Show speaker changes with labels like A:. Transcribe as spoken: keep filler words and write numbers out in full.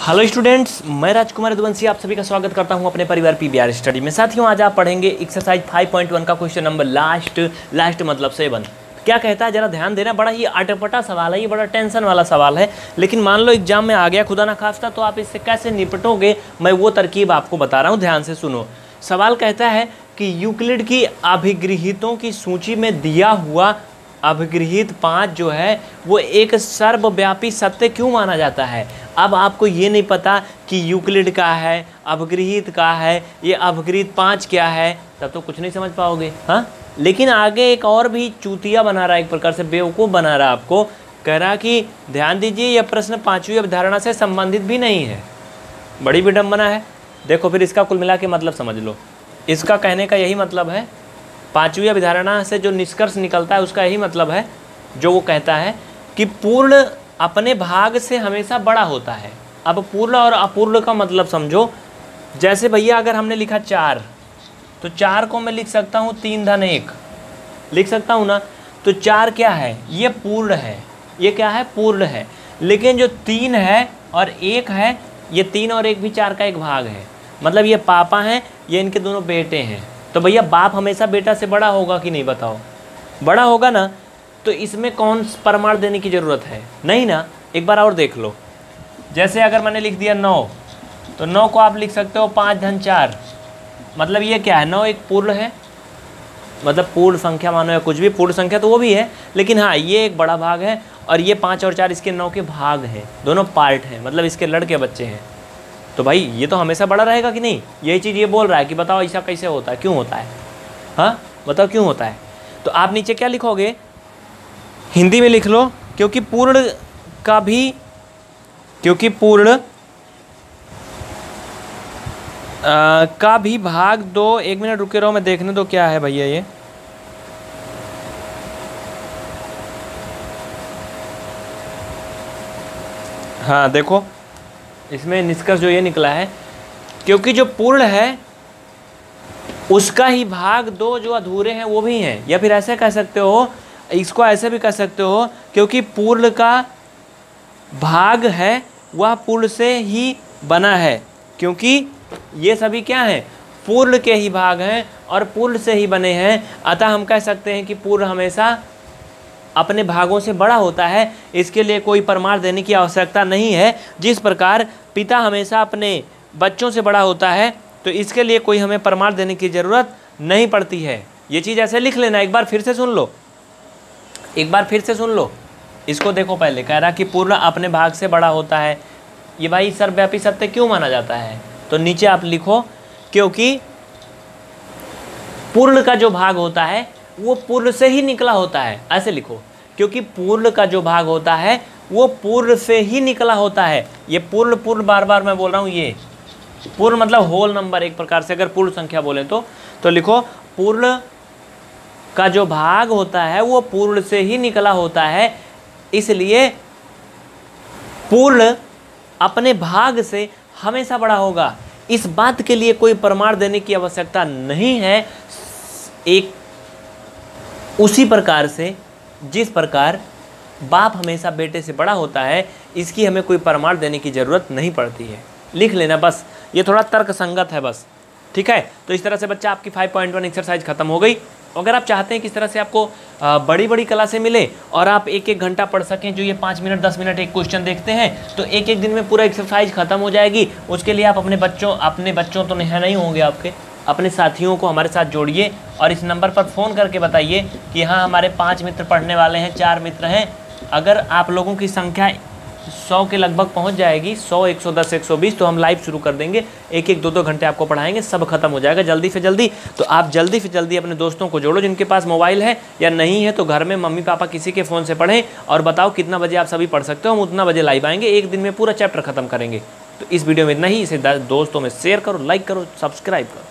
A: Hello students, मैं राजकुमार यदुवंशी आप सभी का स्वागत करता हूं अपने परिवार पीबीआर स्टडी में। साथियों, आज आप पढ़ेंगे एक्सरसाइज फाइव पॉइंट वन का क्वेश्चन नंबर लास्ट लास्ट मतलब सेवन। क्या कहता है, जरा ध्यान देना। बड़ा ही अटपटा सवाल है, ये बड़ा टेंशन वाला सवाल है, लेकिन मान लो एग्जाम में आ गया खुदा ना खास्ता, तो आप इससे कैसे निपटोगे, मैं वो तरकीब आपको बता रहा हूँ। ध्यान से सुनो। सवाल कहता है कि यूक्लिड की अभिगृहीतों की सूची में दिया हुआ अभिगृहीत पाँच जो है वो एक सर्वव्यापी सत्य क्यों माना जाता है। अब आपको ये नहीं पता कि यूक्लिड का है, अभिगृहीत का है, ये अभिगृहीत पाँच क्या है, तब तो कुछ नहीं समझ पाओगे। हाँ, लेकिन आगे एक और भी चूतिया बना रहा है, एक प्रकार से बेवकूफ़ बना रहा है आपको। कह रहा कि ध्यान दीजिए, यह प्रश्न पाँचवीं अवधारणा से संबंधित भी नहीं है। बड़ी विडम्बना है। देखो फिर इसका कुल मिला के मतलब समझ लो। इसका कहने का यही मतलब है, पांचवी अवधारणा से जो निष्कर्ष निकलता है उसका यही मतलब है, जो वो कहता है कि पूर्ण अपने भाग से हमेशा बड़ा होता है। अब पूर्ण और अपूर्ण का मतलब समझो। जैसे भैया अगर हमने लिखा चार, तो चार को मैं लिख सकता हूँ तीन धन एक, लिख सकता हूँ ना। तो चार क्या है, ये पूर्ण है, ये क्या है, पूर्ण है। लेकिन जो तीन है और एक है, ये तीन और एक भी चार का एक भाग है। मतलब ये पापा हैं, ये इनके दोनों बेटे हैं। तो भैया बाप हमेशा बेटा से बड़ा होगा कि नहीं, बताओ। बड़ा होगा ना। तो इसमें कौन प्रमाण देने की ज़रूरत है, नहीं ना। एक बार और देख लो। जैसे अगर मैंने लिख दिया नौ, तो नौ को आप लिख सकते हो पाँच धन चार। मतलब ये क्या है, नौ एक पूर्ण है, मतलब पूर्ण संख्या मानो या कुछ भी, पूर्ण संख्या तो वो भी है, लेकिन हाँ ये एक बड़ा भाग है। और ये पाँच और चार इसके नौ के भाग हैं, दोनों पार्ट हैं, मतलब इसके लड़के बच्चे हैं। तो भाई ये तो हमेशा बड़ा रहेगा कि नहीं। यही चीज़ ये बोल रहा है कि बताओ ऐसा कैसे होता है, क्यों होता है। हाँ बताओ क्यों होता है। तो आप नीचे क्या लिखोगे, हिंदी में लिख लो, क्योंकि पूर्ण का भी क्योंकि पूर्ण आ, का भी भाग दो। एक मिनट रुके रहो, मैं देखने दो क्या है भैया ये। हाँ देखो, इसमें निष्कर्ष जो ये निकला है, क्योंकि जो पूर्ण है उसका ही भाग दो जो अधूरे हैं वो भी हैं। या फिर ऐसे कह सकते हो, इसको ऐसे भी कह सकते हो, क्योंकि पूर्ण का भाग है वह पूर्ण से ही बना है। क्योंकि ये सभी क्या हैं, पूर्ण के ही भाग हैं और पूर्ण से ही बने हैं। अतः हम कह सकते हैं कि पूर्ण हमेशा अपने भागों से बड़ा होता है। इसके लिए कोई प्रमाण देने की आवश्यकता नहीं है। जिस प्रकार पिता हमेशा अपने बच्चों से बड़ा होता है, तो इसके लिए कोई हमें प्रमाण देने की ज़रूरत नहीं पड़ती है। ये चीज़ ऐसे लिख लेना। एक बार फिर से सुन लो, एक बार फिर से सुन लो इसको। देखो, पहले कह रहा कि पूर्ण अपने भाग से बड़ा होता है। ये भाई सर्वव्यापी सत्य क्यों माना जाता है, तो नीचे आप लिखो, क्योंकि पूर्ण का जो भाग होता है वो पूर्ण से ही निकला होता है। ऐसे लिखो, क्योंकि पूर्ण का जो भाग होता है वो पूर्ण से ही निकला होता है। ये पूर्ण पूर्ण बार बार मैं बोल रहा हूँ, ये पूर्ण मतलब होल नंबर, एक प्रकार से अगर पूर्ण संख्या बोले तो तो लिखो, पूर्ण का जो भाग होता है वो पूर्ण से ही निकला होता है। इसलिए पूर्ण अपने भाग से हमेशा बड़ा होगा। इस बात के लिए कोई प्रमाण देने की आवश्यकता नहीं है। एक उसी प्रकार से जिस प्रकार बाप हमेशा बेटे से बड़ा होता है, इसकी हमें कोई प्रमाण देने की ज़रूरत नहीं पड़ती है। लिख लेना बस, ये थोड़ा तर्क संगत है बस, ठीक है। तो इस तरह से बच्चा आपकी फाइव पॉइंट वन एक्सरसाइज खत्म हो गई। अगर आप चाहते हैं कि इस तरह से आपको बड़ी बड़ी क्लासें मिले और आप एक एक घंटा पढ़ सकें, जो ये पाँच मिनट दस मिनट एक क्वेश्चन देखते हैं, तो एक एक दिन में पूरा एक्सरसाइज खत्म हो जाएगी। उसके लिए आप अपने बच्चों अपने बच्चों तो नहीं नहीं होंगे आपके, अपने साथियों को हमारे साथ जोड़िए और इस नंबर पर फ़ोन करके बताइए कि हाँ हमारे पाँच मित्र पढ़ने वाले हैं, चार मित्र हैं। अगर आप लोगों की संख्या सौ के लगभग पहुंच जाएगी, सौ, एक सौ दस, एक सौ बीस, तो हम लाइव शुरू कर देंगे। एक एक दो दो घंटे आपको पढ़ाएंगे, सब खत्म हो जाएगा जल्दी से जल्दी। तो आप जल्दी से जल्दी अपने दोस्तों को जोड़ो जिनके पास मोबाइल है, या नहीं है तो घर में मम्मी पापा किसी के फ़ोन से पढ़ें और बताओ कितना बजे आप सभी पढ़ सकते हो। हम उतना बजे लाइव आएंगे, एक दिन में पूरा चैप्टर खत्म करेंगे। तो इस वीडियो में इतना ही। इसे दोस्तों में शेयर करो, लाइक करो, सब्सक्राइब करो।